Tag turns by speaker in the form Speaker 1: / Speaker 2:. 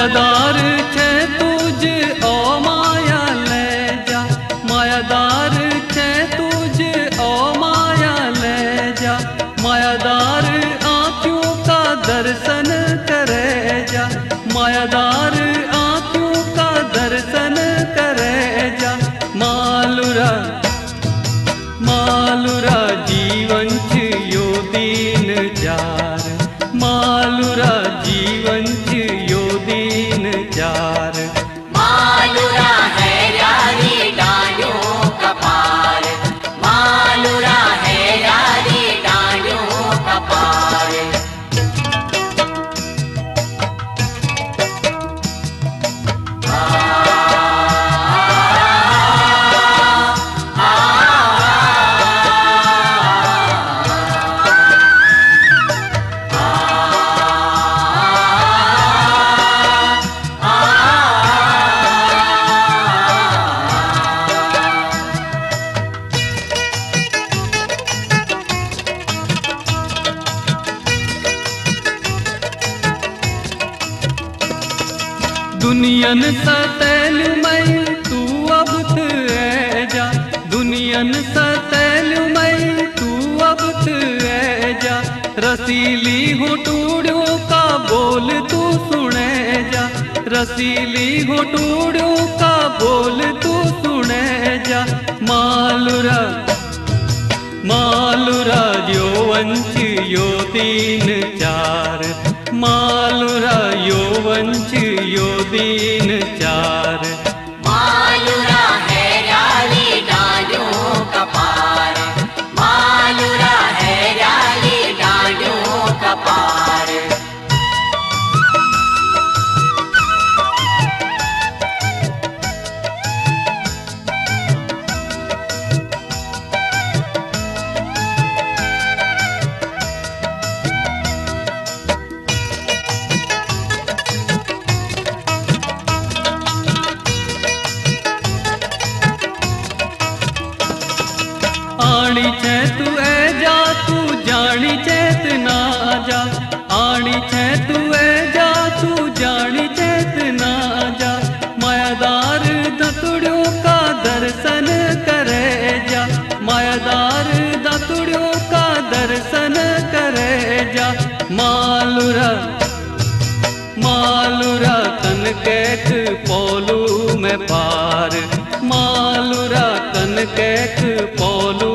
Speaker 1: मायादार छे तुझ ओ माया ले जा, मायादार छे तुझ ओ माया ले जा, मायादार आँखों का दर्शन करे जा, मायादार आँखों का दर्शन करे जा। मालूरा मालूरा जीवन यो दीन जार, मालूरा जीवन यो दीन जार।
Speaker 2: मालूरा है यारी डालियों का पार, मालूरा है यारी डालियों का पार।
Speaker 1: दुनियन सतैल मई तू अब ऐ जा, दुनियन सतैल मई तू अब ऐ जा। रसीली होठोड़ों का बोल तू सुने जा, रसीली होठोड़ों का बोल तू सुने जा। मालूरा मालूरा यो वंश यो दीन चार, मालूरा यो वंश यो दीन चार।
Speaker 2: मालूरा है यारी डालियों का पार, मालूरा है यारी डालियों का पार।
Speaker 1: आणी छे तू ए जा तू जानी चेत ना जा, आणी छे तू ए जा तू जानी चेत ना जा। मायादार दतुड़ों का दर्शन करे जा, मायादार दतुड़ों का दर्शन करे जा। मालूरा मालूरा तन कैक पोलू में पार, मालूरा तन कैक पोलू